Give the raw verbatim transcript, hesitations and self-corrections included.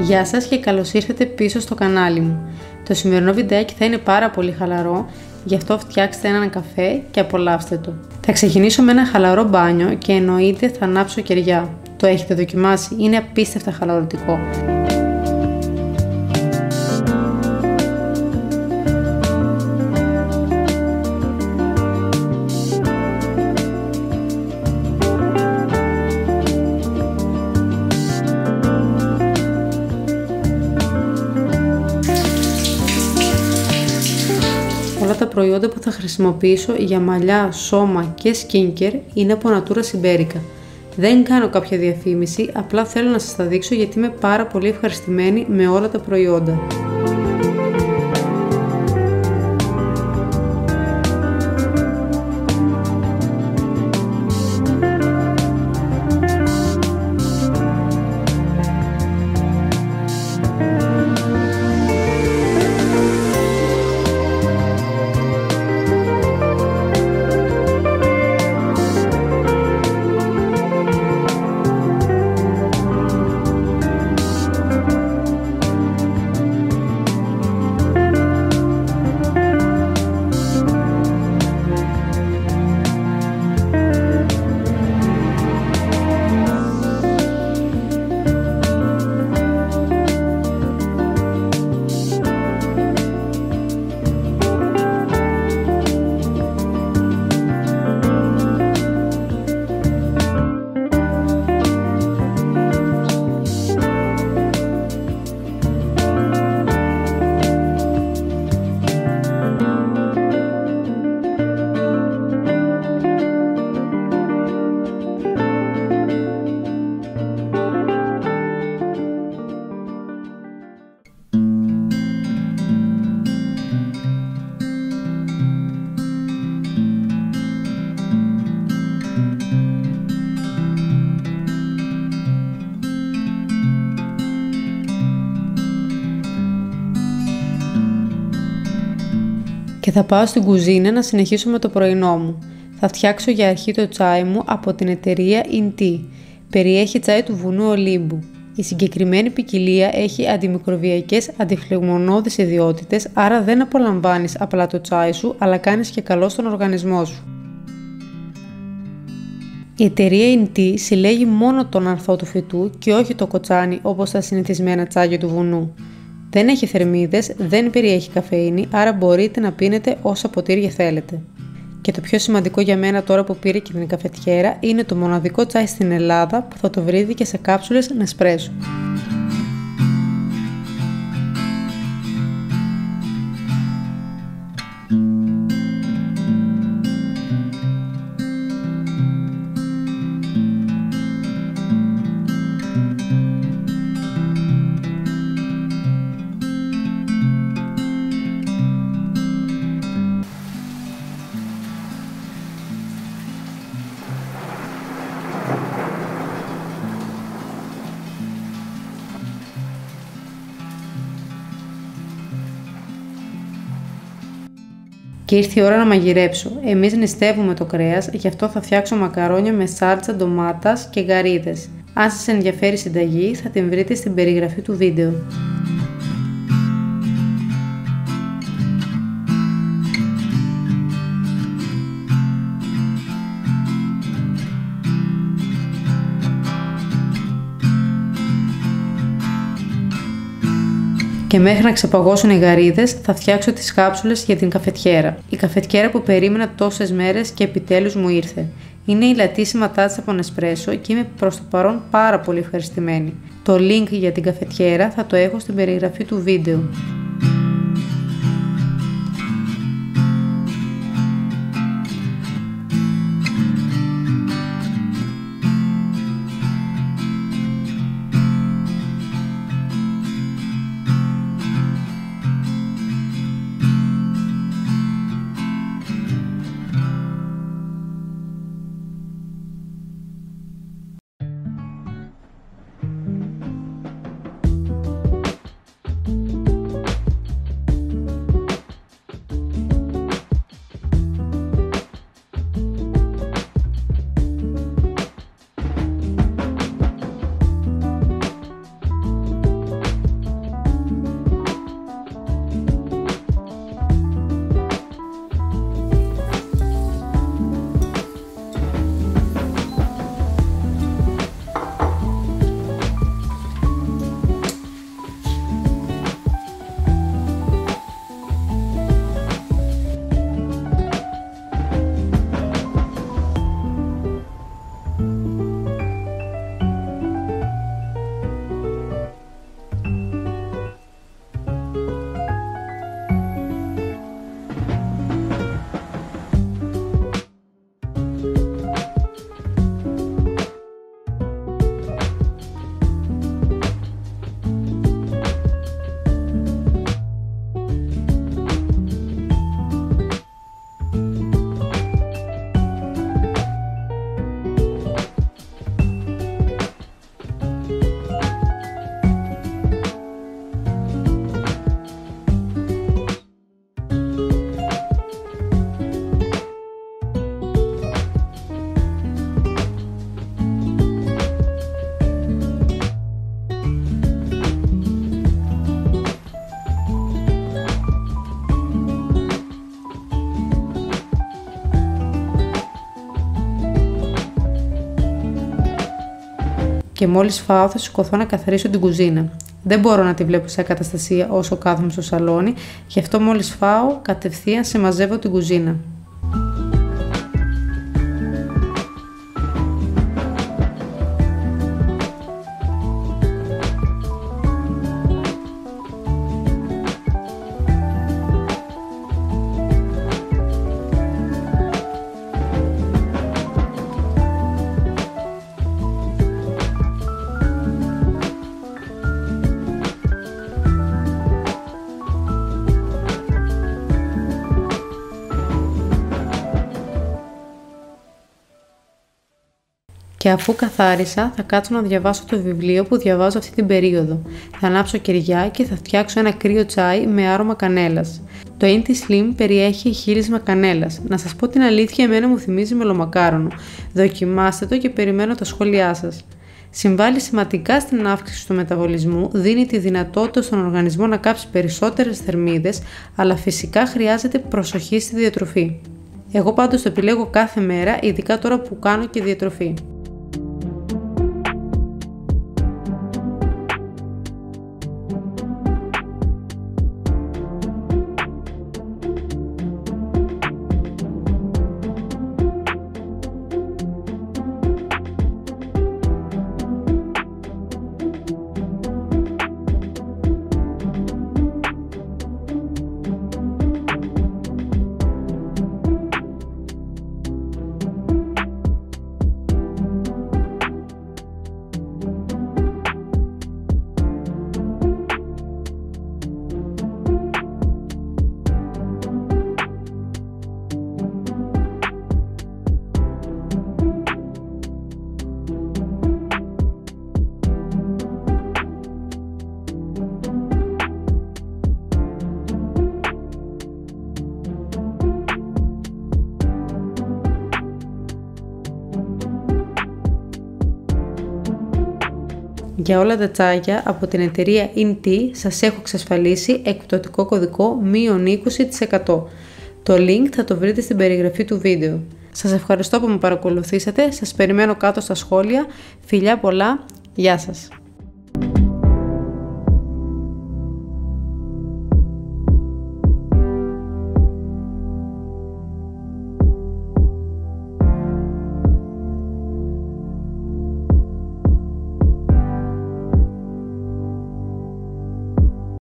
Γεια σας και καλώς ήρθατε πίσω στο κανάλι μου. Το σημερινό βιντεάκι θα είναι πάρα πολύ χαλαρό, γι' αυτό φτιάξτε έναν καφέ και απολαύστε το. Θα ξεκινήσω με ένα χαλαρό μπάνιο και εννοείται θα ανάψω κεριά. Το έχετε δοκιμάσει? Είναι απίστευτα χαλαρωτικό. Όλα τα προϊόντα που θα χρησιμοποιήσω για μαλλιά, σώμα και skincare είναι από Natura Siberica. Δεν κάνω κάποια διαφήμιση, απλά θέλω να σας τα δείξω γιατί είμαι πάρα πολύ ευχαριστημένη με όλα τα προϊόντα. Και θα πάω στην κουζίνα να συνεχίσω με το πρωινό μου. Θα φτιάξω για αρχή το τσάι μου από την εταιρεία InTea. Περιέχει τσάι του βουνού Ολύμπου. Η συγκεκριμένη ποικιλία έχει αντιμικροβιακές αντιφλεγμονώδεις ιδιότητες, άρα δεν απολαμβάνεις απλά το τσάι σου, αλλά κάνεις και καλό στον οργανισμό σου. Η εταιρεία InTea συλλέγει μόνο τον ανθό του φυτού και όχι το κοτσάνι όπως τα συνηθισμένα τσάγια του βουνού. Δεν έχει θερμίδες, δεν περιέχει καφεΐνη, άρα μπορείτε να πίνετε όσα ποτήρια θέλετε. Και το πιο σημαντικό για μένα τώρα που πήρε και την καφετιέρα είναι το μοναδικό τσάι στην Ελλάδα που θα το βρείτε και σε κάψουλες Nespresso. Και ήρθε η ώρα να μαγειρέψω. Εμείς νηστεύουμε το κρέας, γι' αυτό θα φτιάξω μακαρόνια με σάλτσα ντομάτας και γαρίδες. Αν σας ενδιαφέρει η συνταγή, θα την βρείτε στην περιγραφή του βίντεο. Και μέχρι να ξεπαγώσουν οι γαρίδες θα φτιάξω τις κάψουλες για την καφετιέρα. Η καφετιέρα που περίμενα τόσες μέρες και επιτέλους μου ήρθε. Είναι η λατίσιμα τάτσα από Nespresso και είμαι προς το παρόν πάρα πολύ ευχαριστημένη. Το link για την καφετιέρα θα το έχω στην περιγραφή του βίντεο. και μόλις φάω θα σηκωθώ να καθαρίσω την κουζίνα. Δεν μπορώ να τη βλέπω σε ακαταστασία όσο κάθομαι στο σαλόνι, γι' αυτό μόλις φάω κατευθείαν σε μαζεύω την κουζίνα. Και αφού καθάρισα, θα κάτσω να διαβάσω το βιβλίο που διαβάζω αυτή την περίοδο. Θα ανάψω κεριά και θα φτιάξω ένα κρύο τσάι με άρωμα κανέλας. Το Inti Slim περιέχει χύρισμα κανέλας. Να σας πω την αλήθεια, εμένα μου θυμίζει μελομακάρονο. Δοκιμάστε το και περιμένω τα σχόλιά σας. Συμβάλλει σημαντικά στην αύξηση του μεταβολισμού, δίνει τη δυνατότητα στον οργανισμό να κάψει περισσότερες θερμίδες, αλλά φυσικά χρειάζεται προσοχή στη διατροφή. Εγώ πάντως το επιλέγω κάθε μέρα, ειδικά τώρα που κάνω και διατροφή. Για όλα τα τσάγια από την εταιρεία Inti σας έχω εξασφαλίσει εκπτωτικό κωδικό μείον είκοσι τοις εκατό. Το link θα το βρείτε στην περιγραφή του βίντεο. Σας ευχαριστώ που με παρακολουθήσατε, σας περιμένω κάτω στα σχόλια. Φιλιά πολλά, γεια σας!